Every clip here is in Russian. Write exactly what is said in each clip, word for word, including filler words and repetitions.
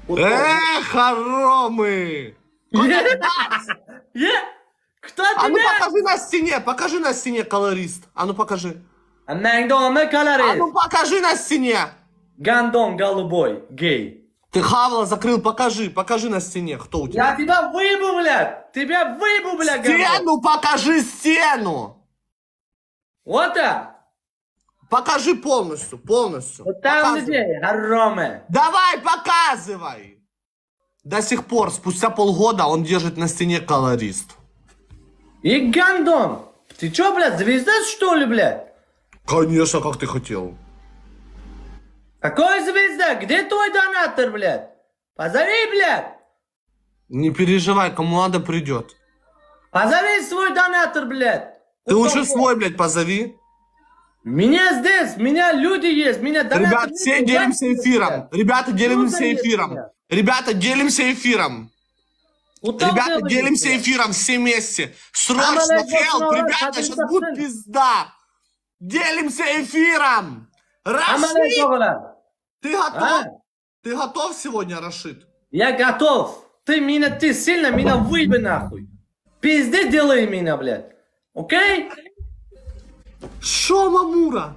Эх, хоромы! Кто А ну тебя? покажи на стене, покажи на стене, колорист. А ну покажи. А А ну покажи на стене. Гандон голубой, гей. Ты хавала, закрыл, покажи, покажи на стене, кто у тебя. Я тебя выебу, блядь! Тебя выебу, блядь, Стену покажи, стену! Вот так! Покажи полностью, полностью. Вот там Показывай. где, хоромы. Давай, показывай! До сих пор, спустя полгода, он держит на стене колорист. И гандон! Ты чё, блядь, звезда, что ли, блядь? Конечно, как ты хотел. Какой звезда? Где твой донатор, блядь? Позови, блядь! Не переживай, кому надо придет. Позови свой донатор, блядь! Ты Вот лучше он, свой, блядь, позови. Меня здесь, меня люди есть, меня донатор... Ребят, все делимся эфиром. Ребята, делимся есть эфиром. меня. Ребята, делимся эфиром. Утал Ребята, делает, делимся блядь. эфиром все вместе. Срочно, Амалек, хелп, вот, ребята, вот, сейчас вот, будет вот. пизда. Делимся эфиром. Амалек, Рашид, блядь. ты готов? А? Ты готов сегодня, Рашид? Я готов. Ты меня, ты сильно меня выеби нахуй. Пизды делай меня, блядь. Окей? Шо, Мамура?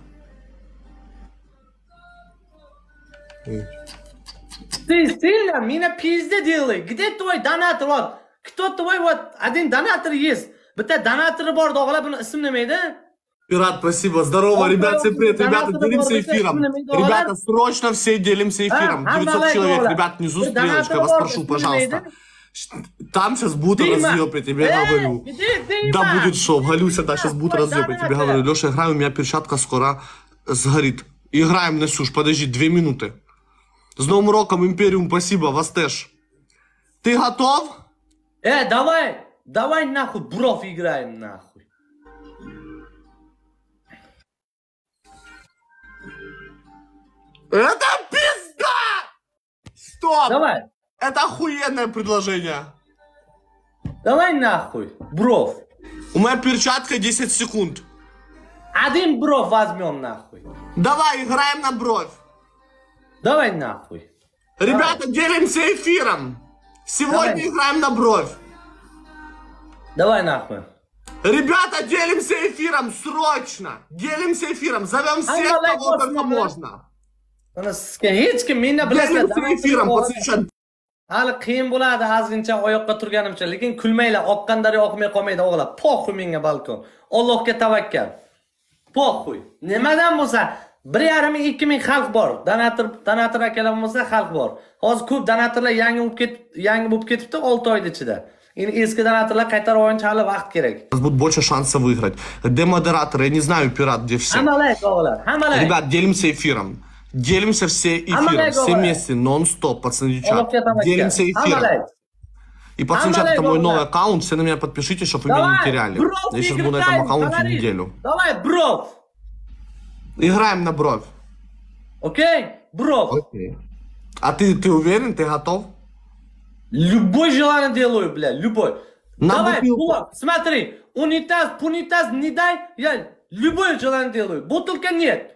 Ты сильно меня пизды делай. Где твой донатор? Вот? Кто твой вот один донатор есть? Bitta donatori bor dog'lar, buni ismi nima edi? Пират, спасибо. Здорово, ребят, всем привет. Ребята, делимся эфиром. Ребята, срочно все делимся эфиром. девятьсот человек, ребят, внизу стрелочка, я вас прошу, пожалуйста. Там сейчас будут разъеб, я тебе говорю. Да будет шоу, Галюся, да, сейчас будут разъеб, я тебе говорю. Леша, играем, у меня перчатка скоро сгорит. Играем, Насюш, подожди, две минуты. С Новым роком, Империум, спасибо, вас теж. Ты готов? Э, давай, давай нахуй бров играем, нахуй. Это пизда! Стоп! Давай. Это охуенное предложение. Давай нахуй, бров. У меня перчатка десять секунд. Один бров возьмем нахуй. Давай, играем на бровь. Давай нахуй. Ребята, давай. Делимся эфиром. Сегодня давай. Играем на бровь. Давай нахуй. Ребята, делимся эфиром, срочно. Делимся эфиром, зовем всех, кого только можно. Hech kim meni bilasizlar. Делимся эфиром, подсвечать. Hali qiyin bo'ladi ozgincha oyoqqa turganimcha, lekin kulmanglar, oqqan daryo oqmay qolmaydi o'g'lar. Poxuy menga balkon. Allohga tavakkal. Poxuy. Nimadan bo'lsa bir yarim ikki ming xalq bor. Donator, donator akalar bo'lsa xalq bor. Hozir ko'p donatorlar yangi bo'lib ketib, yangi bo'lib ketibdi olti oy ichida. Endi eski donatorlar qaytarib olishga hali vaqt kerak. У нас будет больше шансов выиграть. Демодератор, я не знаю, пират, где все. Hammalay o'g'lar, hammalay. Ребят, делимся эфиром. Делимся все эфиром, все вместе, нон-стоп, пацаны, чат. Делимся эфиром. И пацаны, чат, это мой новый аккаунт, все на меня подпишите, чтобы вы меня не теряли. Я сейчас буду на этом аккаунте неделю. Давай, бров! Играем на бровь. Окей? Бров. Окей. А ты, ты уверен, ты готов? Любой желание делаю, бля, любой. На Давай, бутылку. вот, смотри, унитаз, пунитаз не дай, я любое желание делаю. Бутылка нет.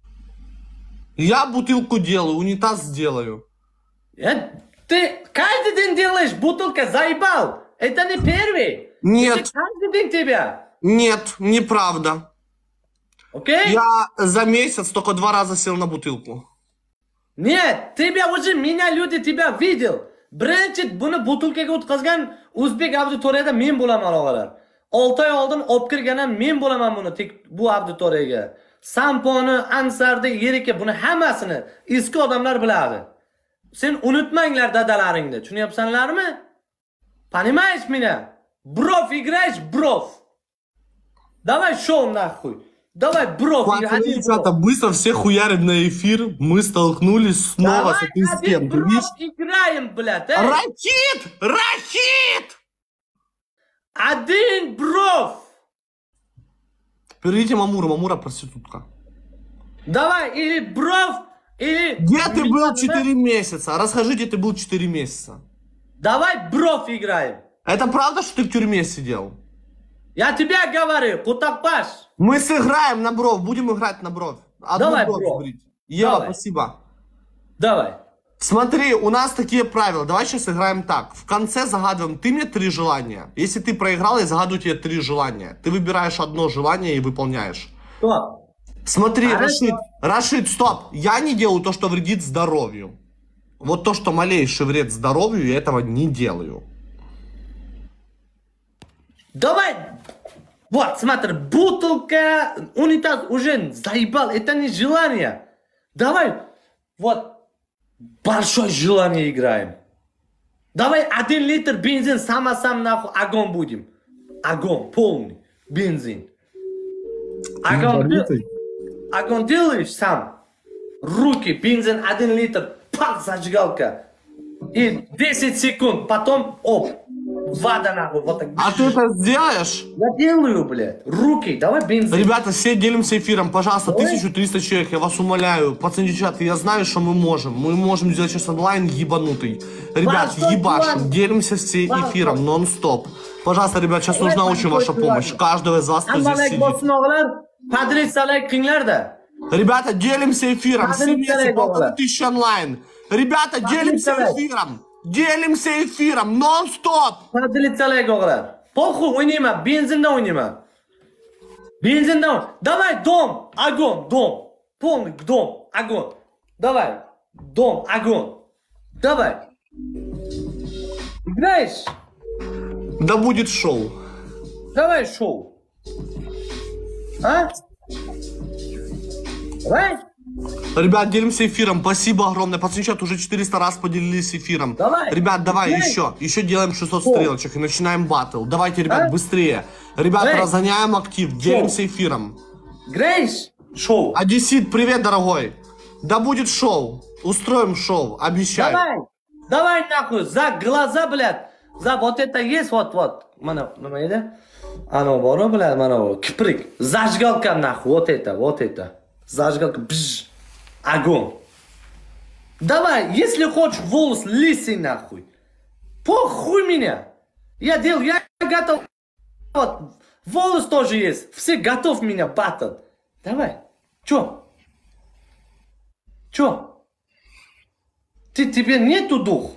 Я бутылку делаю, унитаз сделаю. Я, ты каждый день делаешь бутылка, заебал. Это не первый. Нет. Это каждый день тебя. Нет, неправда. Окей? Я за месяц только два раза сел на бутылку. Нет, тебя уже меня люди тебя видел. Birinchi buni butulkaga o'tkazgan o'zbek auditoriyada men bo'laman og'alar. olti oy oldin olib kirganam men bo'laman buni bu auditoriyaga. Samponi, Ansarda, Yerika buni hammasini eski odamlar biladi. Sen unutmanglar dadalaringni. Tushunyapsanlarmi? Понимаешь меня? Бров играешь, бров. Давай шоу нахуй. Давай бров. Пацаны, ребята, быстро все хуярят на эфир. Мы столкнулись снова с этой стеной. Бров играем, блядь. Эй. Рахит! Рахит! Один бров. Перейдите Мамура, Мамура проститутка. Давай, или бров, или... Где ты был четыре месяца? Расскажите, ты был четыре месяца. Давай бров играем. Это правда, что ты в тюрьме сидел? Я тебя говорю, кутакпаш. Мы сыграем на бровь, будем играть на бровь. Одну Давай, бровь бро. Ева, Давай. спасибо. Давай. Смотри, у нас такие правила. Давай сейчас играем так. В конце загадываем. Ты мне три желания. Если ты проиграл, я загадываю тебе три желания. Ты выбираешь одно желание и выполняешь. Стоп. Смотри, Хорошо. Рашид, Рашид, стоп. Я не делаю то, что вредит здоровью. Вот то, что малейший вред здоровью, я этого не делаю. Давай. Вот, смотри, бутылка, унитаз уже заебал. Это не желание. Давай. Вот. Большое желание играем. Давай один литр бензин сама-сам нахуй огонь будем. Огонь, полный. Бензин. Огонь, дел... огонь делаешь сам. Руки, бензин, один литр. Пах, зажигалка. И десять секунд. Потом, оп. Вода нахуй. Вот так. А ты это сделаешь? Я делаю, блядь. Руки, давай бензин. Ребята, все делимся эфиром. Пожалуйста, Давай. тысяча триста человек, я вас умоляю. Пацаны, чат, я знаю, что мы можем. Мы можем сделать сейчас онлайн ебанутый. Ребят, Вас, ебашим. вас. Делимся все Вас, эфиром, вас. нон-стоп. Пожалуйста, ребят, сейчас Давай, нужна очень пойдем, ваша пойдем. помощь. Каждого из вас, кто здесь Амбалек сидит. болсын oğlan. Padrisalar kinglar da. Ребята, делимся эфиром. Все Смотри, вместе, дорогой, полторы Оля. тысячи онлайн. Ребята, Смотри, делимся дорогой. эфиром. Делимся эфиром, nон-стоп. Padrisalar oğlan. Похуй, oynayma. Benzinda oynayma. Benzinda oyn. Давай, дом, огонь, дом. Полный дом, огонь. Давай, дом, огонь. Давай. Играешь? Да будет шоу. Давай шоу. А? Давай. Ребят, делимся эфиром. Спасибо огромное. Пацаны, чат уже четыреста раз поделились эфиром. Давай. Ребят, давай Давай. еще. Еще делаем шестьсот Шоу. стрелочек и начинаем баттл. Давайте, ребят, А? быстрее. Ребят, Давай. разгоняем актив. Делимся эфиром. Играешь? Шоу. Одессит, привет, дорогой. Да будет шоу. Устроим шоу. Обещаю. Давай. Давай нахуй. За глаза, блядь. За вот это есть, вот, вот. Мана, нема edi? Ано боро, блядь, мана киприк. Зажигалка нахуй. Вот это, вот это. Зажигалка. Бж. Огонь. Давай, если хочешь волос лысый нахуй. Похуй меня. Я делал, я готов. Вот. Волос тоже есть. Все готов меня батл. Давай. Чё? Чё? Ты, тебе нету дух?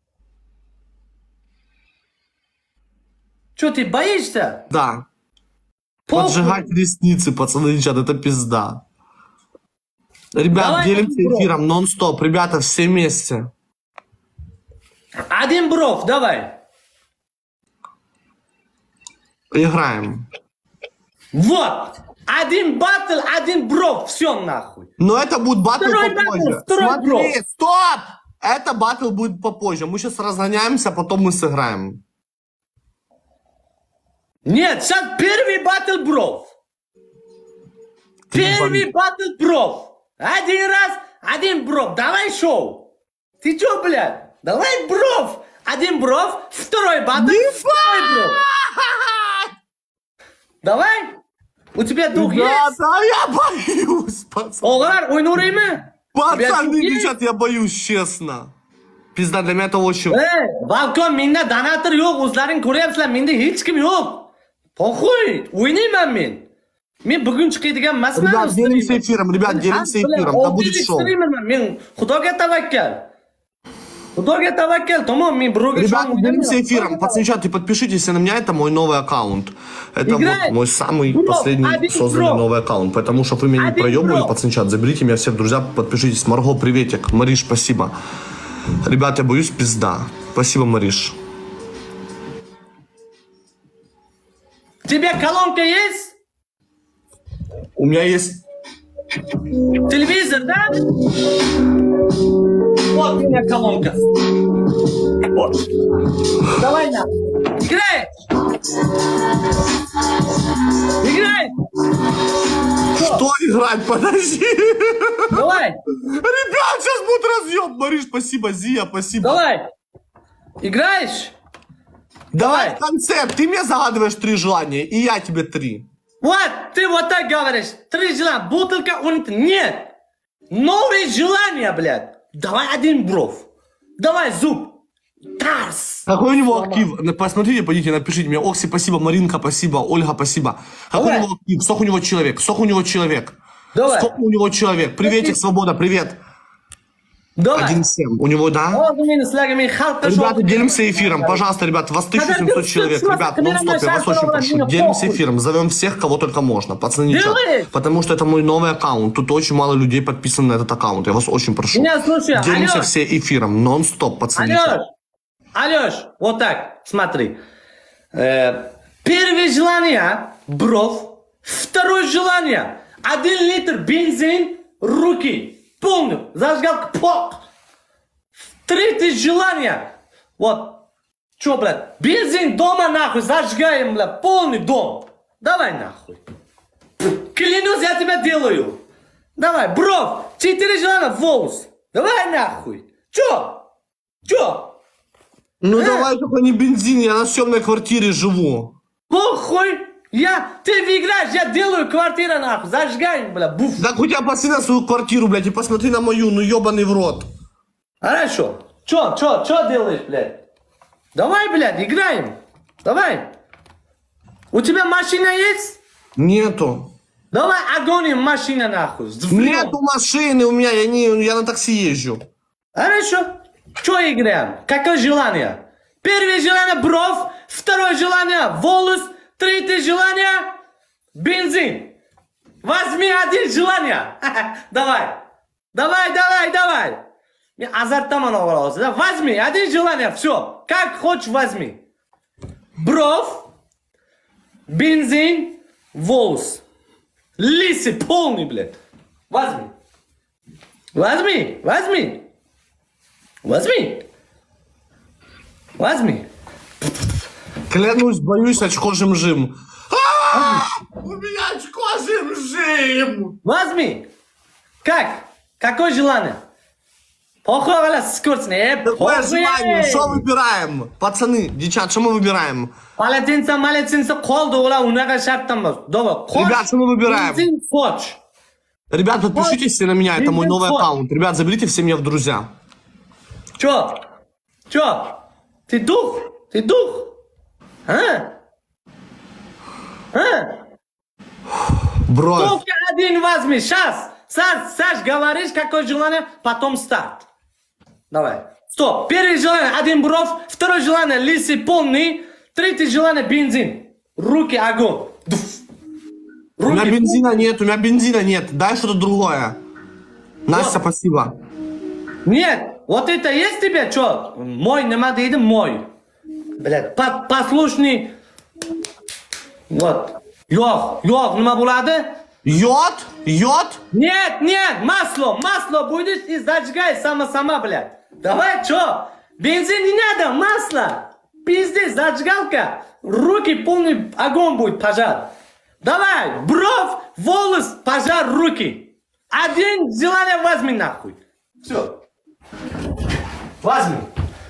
Чё, ты боишься? Да. Похуй. Поджигать ресницы, пацаны, чат, это пизда. Ребят, Давай, делимся бро. эфиром нон-стоп. Ребята, все вместе. Один бров, давай. Играем. Вот. Один батл, один бров. Все нахуй. Но это будет батл Второй попозже. батл, второй Смотри, бров. стоп! Это батл будет попозже. Мы сейчас разгоняемся, потом мы сыграем. Нет, сейчас первый батл бров. Ты Первый батл бров. Один раз, один бров. Давай шоу. Ты чё, блядь? Давай бров. Один бров, второй батл, второй бров. Давай. У тебя дух есть? Ребята, я боюсь, пацаны. Оğlar oyun orayı mı? Пацаны, дух есть? девчат, я боюсь, честно. Пизда, для меня это очень... Hey, balkon menda donator yo'q, o'zlaring ko'ryapsizlar, menda hech kim yo'q. Poxuy, o'ynayman men. Men bugun chiqadigan emasman. Ребят, делимся эфиром, ребят, делимся эфиром, да будет шоу. Men Xudoga tavakkal. Xudoga tavakkal, tamam, men birovga Ребят, делимся эфиром. Пацаны, чат, и подпишитесь на меня, это мой новый аккаунт. Это Играй. вот мой самый Бро, последний один созданный бро. новый аккаунт. Потому что вы меня не Один проебывали, бро. пацаны, чат, заберите меня все в друзья, подпишитесь. Марго, приветик. Мариш, спасибо. Ребят, я боюсь пизда. Спасибо, Мариш. У тебя колонка есть? У меня есть... Телевизор, да? Вот у меня колонка. Вот. Давай на. Играй! Играй! Что играть? Подожди. Давай! Ребят, сейчас будет разъем. Мариш, спасибо. Зия, спасибо. Давай! Играешь? Давай Давай. в конце. Ты мне загадываешь три желания, и я тебе три. Вот, ты вот так говоришь. Три желания. Бутылка унит. Нет. Новые желания, блядь. Давай один бров. Давай зуб. Тарс. Какой у него актив? Посмотрите, пойдите, напишите мне. Окси, спасибо. Маринка, спасибо. Ольга, спасибо. Какой Давай. у него актив? Сколько у него человек? Сколько у него человек? Давай. Сколько у него человек? Приветик, Спасибо. Свобода, привет. Давай. один семь. У него, да? Ребята, делимся эфиром. Пожалуйста, ребят, вас тысяча семьсот человек. Ребят, нон-стоп, я вас очень прошу. Делимся эфиром. Зовем всех, кого только можно. Пацаны, ничего. Потому что это мой новый аккаунт. Тут очень мало людей подписаны на этот аккаунт. Я вас очень прошу. Делимся все эфиром. Нон-стоп, пацаны. Алёш, Алёш, вот так, смотри. Первое желание, бровь. Второе желание, один литр бензин, руки. Полный, зажигалка, пок. Третье желание. Вот. Чё, блядь? Бензин дома нахуй, зажигаем, блядь. Полный дом. Давай нахуй. Клянусь, я тебя делаю. Давай, бровь. Четыре желания, волос. Давай нахуй. Чё? Чё? Ну а? Давай только не бензин, я на съемной квартире живу. Похуй. Я, ты выиграешь, я делаю квартиру нахуй, зажигаем, бля, буф. Да хоть я посмотри на свою квартиру, блядь, и посмотри на мою, ну ебаный в рот. Хорошо. Чё, чё, чё делаешь, блядь? Давай, блядь, играем. Давай. У тебя машина есть? Нету. Давай огоним машина нахуй. Нету машины у меня, я, не, я на такси езжу. Хорошо. Чё играем? Какое желание? Первое желание бровь, второе желание волос, третье желание бензин. Возьми один желание. Давай. Давай, давай, давай. Азартаман оғалауыз. Возьми один желание, все. Как хочешь возьми. Бровь, бензин, волос. Лисы полный, блядь. Возьми. Возьми, возьми. Возьми. Возьми. Клянусь, боюсь, очко жим-жим. У меня очко жим-жим. Возьми. Как? Какое желание? Похуй, скучный. Какое желание? Что выбираем? Пацаны, девчат, что мы выбираем? Полотенце, малетенце, колду, ула, унага шарттан бас. Давай. Ребят, что мы выбираем? Бензин, хоч. Ребят, подпишитесь все на меня, это мой новый аккаунт. Ребят, заберите все меня в друзья. Чё? Чё? Ты дух? Ты дух? А? А? Бро. Только один возьми, сейчас. Саш, Саш, говоришь, какое желание, потом старт. Давай. Стоп. Первое желание, один бровь. Второе желание, лисы полный. Третье желание, бензин. Руки, огонь. Дуф. Руки. У меня бензина нет, у меня бензина нет. Дай что-то другое. Настя, вот. Спасибо. Нет, вот это есть тебе, что? Мой, не надо, иди мой. Блядь, послушный. Вот. Йох, йох, нема булады? Йод? Йод? Нет, нет, масло, масло будешь и зажигай сама-сама, блядь. Давай, что? Бензин не надо, масло. Пиздец, зажигалка. Руки полный огонь будет, пожар. Давай, бровь, волос, пожар, руки. Один желание возьми нахуй. Все. Возьми.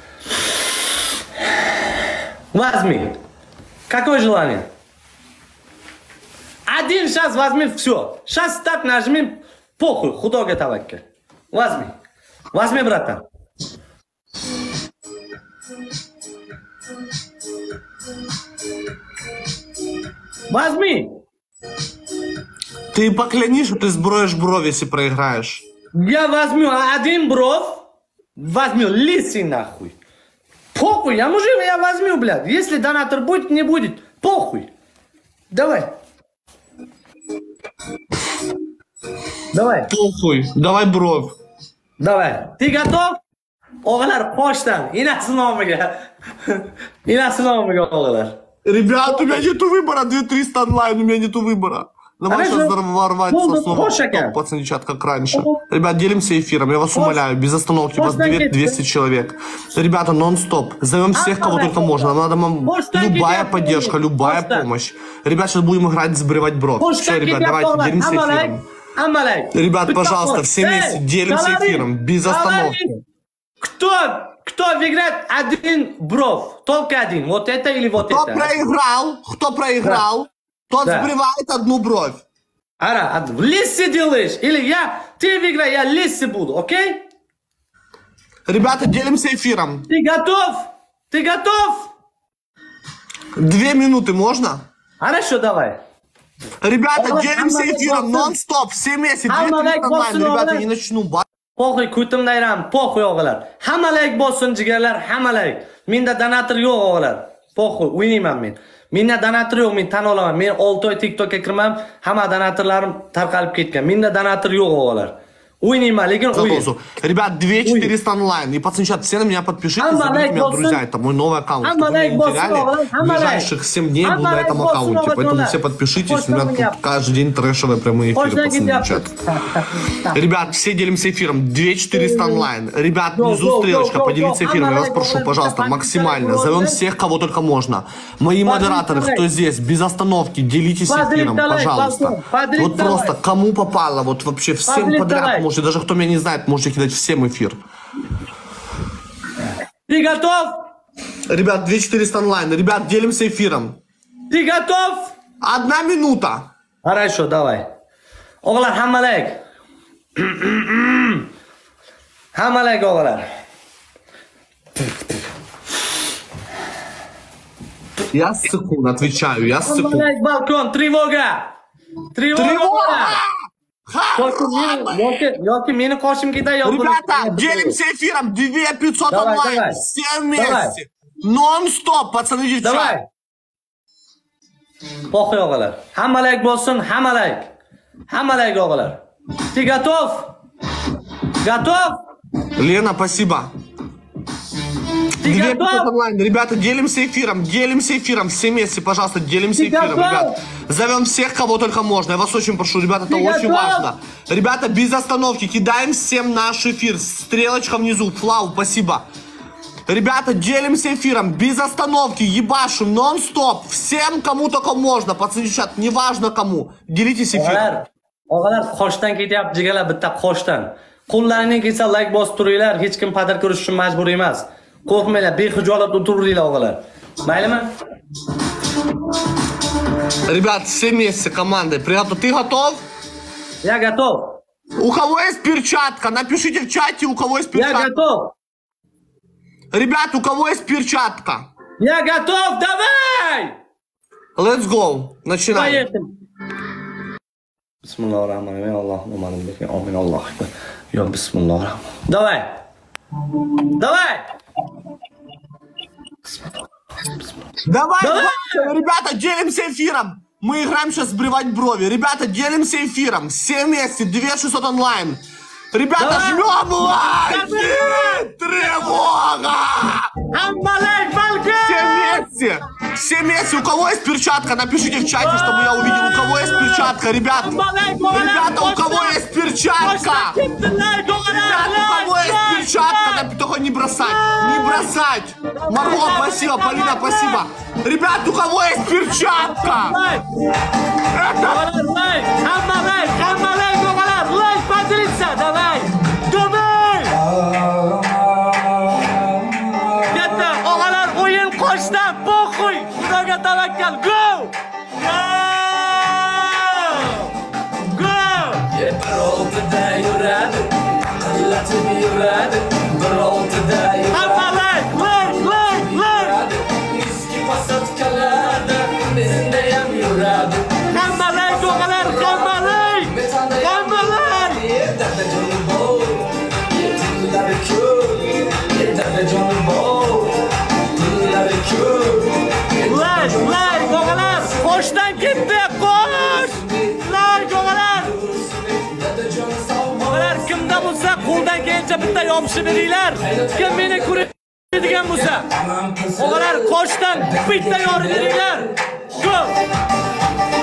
Возьми. Какое желание? Один сейчас возьми, все. Сейчас так нажми, похуй, худога тавакка. Возьми. Возьми, братан. Возьми. Ты поклянись, что ты сброешь брови, если проиграешь. Я возьму один бровь, возьму лисы нахуй. Похуй, я мужик, я возьму, блядь. Если донатор будет, не будет. Похуй. Давай. Давай. Похуй. Давай бровь. Давай. Ты готов? Оғалар, почтан. Инасы номига. Инасы номига, оғалар. Ребят, у меня нету выбора. две тысячи триста онлайн, у меня нету выбора. Давай сейчас ворваться снова, пацаны, чат, как раньше. Ребят, делимся эфиром, я вас умоляю, без остановки, вас двести человек. Ребята, нон-стоп, зовем всех, кого только можно, надо вам любая поддержка, любая помощь. Ребят, сейчас будем играть, сбривать брод. Все, ребят, давайте, делимся эфиром. Ребят, пожалуйста, все вместе делимся эфиром, без остановки. Кто, кто выиграет один бровь? Только один, вот это или вот это? Кто проиграл? Кто проиграл? Тот да. Сбривает одну бровь. Ара, лисы делаешь? Или я, ты выиграй, я лисы буду, окей? Ребята, делимся эфиром. Ты готов? Ты готов? Две минуты можно? Хорошо, давай. Ребята, делимся эфиром, нон-стоп, все вместе. Ребята, не начну. Po'xi kutimda ayram, po'xi o'g'lar. Hamma like bossin jigarlar, hamma like. Menda donator yo'q o'g'lar. Po'xi o'ynayman men. Menda donator yo'q, men tan olaman. Men olti oy TikTokka kirmam, hamma donatorlarim tarqalib ketgan. Menda donator yo'q o'g'lar. O'ynayman, lekin o'yin. Ребят, две тысячи четыреста онлайн. И пацаны, все на меня подпишитесь, заберите меня, друзья. Это мой новый аккаунт. Чтобы вы не теряли, в ближайших семь дней буду на этом аккаунте. Поэтому все подпишитесь. У меня тут каждый день трэшевые прямые эфиры, пацаны, чат. Ребят, все делимся эфиром. две тысячи четыреста онлайн. Ребят, внизу стрелочка, поделиться эфиром. Я вас прошу, пожалуйста, максимально. Зовем всех, кого только можно. Мои модераторы, кто здесь, без остановки, делитесь эфиром, пожалуйста. Вот просто кому попало, вот вообще всем подряд. Можете, даже кто меня не знает, можете кидать всем эфир. Ты готов? Ребят, две тысячи четыреста онлайн. Ребят, делимся эфиром. Ты готов? Одна минута. Хорошо, давай. O'g'lar, hamma like. Hamma like, o'g'lar. Я ссыку, отвечаю, я ссыку. Hamma like, balkon, тревога. Тревога. Yoki meni qoshimga yo'q. Ребята, делимся эфиром. две тысячи пятьсот онлайн. Все вместе. Нон-стоп, пацаны, девчата. Давай. Po'xi o'g'lar. Hamma like bo'lsin, hamma like. Hamma like o'g'lar. Ты готов? Готов? Лена, спасибо. Ты две тысячи пятьсот готов? онлайн. Ребята, делимся эфиром. Делимся эфиром. Все вместе, пожалуйста, делимся Ты эфиром, готов? ребят. Зовем всех, кого только можно. Я вас очень прошу, ребята, это Ты очень готов? важно. Ребята, без остановки кидаем всем наш эфир. Стрелочка внизу. Флау, спасибо. Ребята, делимся эфиром. Без остановки. Ебашим. Нон-стоп. Всем, кому только можно. Пацаны, чат, неважно кому. Делитесь эфиром. O'g'lar, qoshdan ketyapti, jigarlar, bitta qoshdan. Qo'llaringni kelsa like bosib turinglar, hech kim qadr ko'rish uchun majbur emas. Qo'rqmanglar, behijolat o'tiringlar o'g'lar. Maylimi? Ребят, все вместе командой. Приятно. Ты готов? Я готов. У кого есть перчатка? Напишите в чате, у кого есть Я перчатка. готов. Ребят, у кого есть перчатка? Я готов, давай! Let's go. Начинаем. Поехали. Bismillahirrahmanirrahim. Allahumma barik. Amin. Alloh akbar. Yo, bismillahirrahmanirrahim. Давай. Давай. Давай, Давай! ребята, делимся эфиром. Мы играем сейчас сбривать брови. Ребята, делимся эфиром. Все вместе, две тысячи шестьсот онлайн. Ребята, Давай! жмем лайки! Тревога! Все вместе! Все вместе! У кого есть перчатка? Напишите в чате, чтобы я увидел, у кого есть перчатка, ребят! Ребята, у кого есть перчатка? Ребята, у кого есть перчатка? Только не бросать! Не бросать! Марго, спасибо! Полина, спасибо! Ребят, у кого есть перчатка? Это... Давай! Давай! Katta, og'alar, o'yin qo'shdan, po'xuy! Xudoga tavakkal, go! Go! Go! Bir oltida yuradi, qillatib yuradi, bir oltida yuradi. Hamma like, like, like, like! Eski posatkalarda bizda ham yuradi. Hamma like, og'alar, hamma like! Hamma like! Yerda jonim bor, yerda ko'p, yerda jonim bor, yerda ko'p. Like, like, og'alar, qo'shdan ketdi, qo'sh! Like, og'alar! Og'alar, kimda bo'lsa, qo'ldan kelgancha bitta yopishib beringlar. Kim meni ko'radigan bo'lsa, og'alar, qo'shdan bitta yorib beringlar. Go!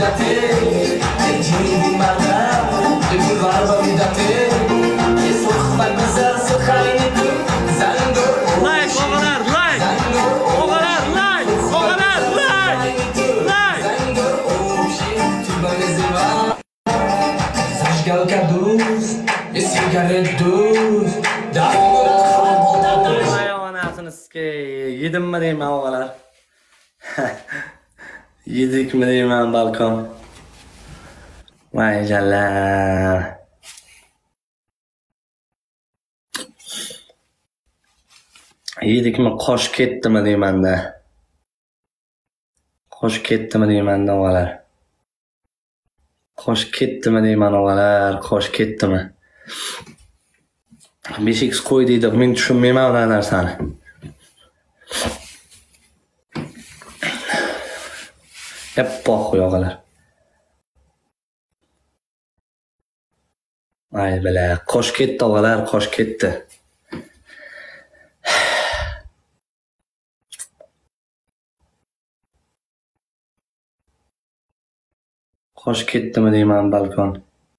Like oğalar, like. Oğalar, like. Oğalar, like. Like. Vay anasını sikeyim. Yedim mi diyeyim ben oğalar? Yedik mi diyeyim ben balkon? Vay canlar. Yedik mi qosh ketdimi deyman da. Qosh ketdimi deyman da oğalar. Qosh ketdimi deyman oğalar. Qosh ketdimi. besh x qo'y deydi. Men tushunmayman unaqa narsani. Yappa qo'y oğalar. Ay bala, qosh ketdi oğalar, qosh ketdi. Qosh ketdimi deyman balkon.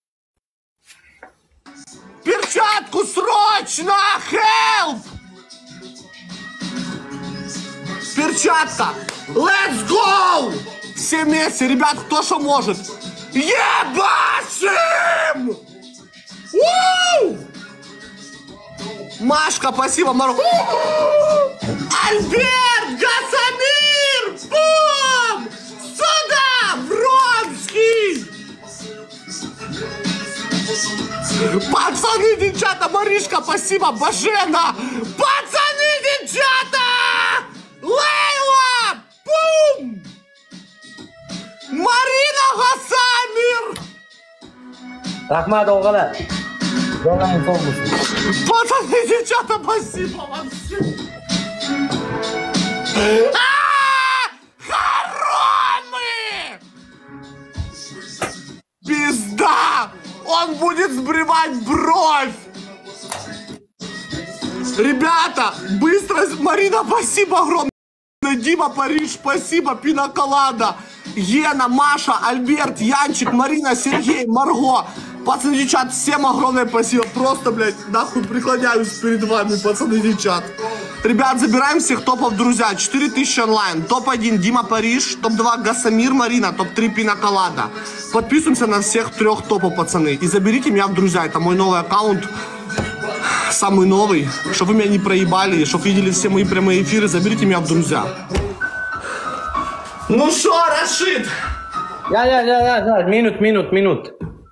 Перчатку срочно! Help! Перчатка! Let's go! Все вместе, ребят, кто что может. Ебашим! У! Машка, спасибо, Мару. Альберт, Гасамир! Бум! Сюда! Вронский! Пацаны, девчата, Маришка, спасибо, Бажена! Пацаны, девчата! Лейла! Бум! Marina Гасамир! Rahmat oğalar. Yollayın olmuş. Пацаны, девчата, спасибо вам всем! Хоромы! Пизда! Он будет сбривать бровь! Ребята, быстро! Марина, спасибо огромное! Дима, Париж, спасибо! Пинаколада! Ена, Маша, Альберт, Янчик, Марина, Сергей, Марго! Пацаны, девчат, всем огромное спасибо! Просто, блядь, нахуй преклоняюсь перед вами, пацаны, девчат! Ребят, забираем всех топов, друзья! четыре тысячи онлайн! топ один Дима, Париж, топ два Гасамир, Марина, топ три Пинаколада! Подписываемся на всех трех топов, пацаны. И заберите меня в друзья. Это мой новый аккаунт. Самый новый. Чтобы вы меня не проебали. Чтобы видели все мои прямые эфиры. Заберите меня в друзья. Ну шо, Рашид? Ya ya ya ya ya. Minut minut minut.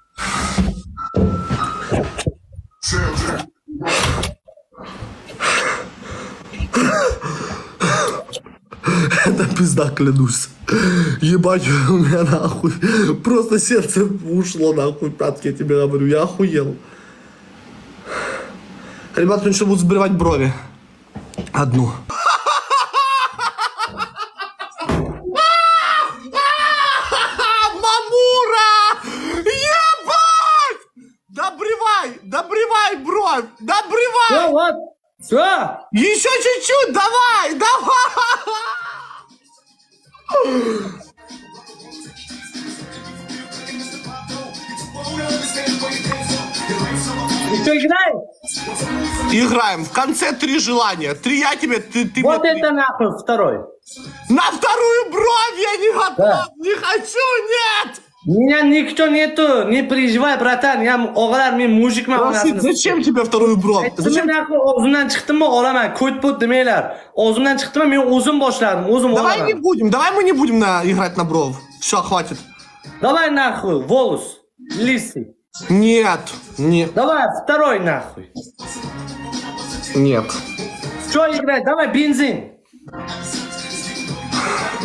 Это пизда, клянусь. Ебать, у меня нахуй. Просто сердце ушло нахуй, пятки, я тебе говорю. Я охуел. Ребята, они что, будут сбривать брови? Одну. Мамура! Ебать! Добривай! Добривай бровь! Добривай! Все, вот. Все. Еще чуть-чуть, давай! Давай! Еще играем? Играем. В конце три желания. Три я тебе, ты, ты Вот мне это три. нахуй второй. На вторую бровь я не готов! Да. Не хочу, нет! Меня никто нету, не переживай, братан. Я оğalar, men mujikman. Рашид, зачем тебе вторую бровь? Зачем? Naqi o'zimdan chiqdimi, olaman. Ko't-po't demanglar. O'zimdan chiqdimi, men o'zim boshladim, o'zim Давай olaman. не будем, давай мы не будем на, играть на бровь. Все, хватит. Давай нахуй, волос, лисый. Нет, нет, Давай второй нахуй. нет. Что играть? Давай бензин.